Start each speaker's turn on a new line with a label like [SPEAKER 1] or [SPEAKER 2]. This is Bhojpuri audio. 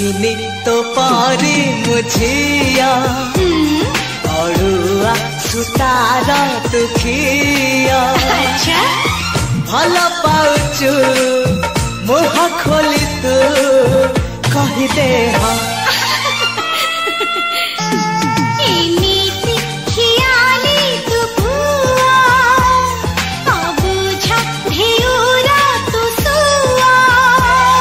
[SPEAKER 1] दिनी तो पारी मुझिया अड़ुआ सुतार दुखिया भल पाउचु मुह खोली तू कही दे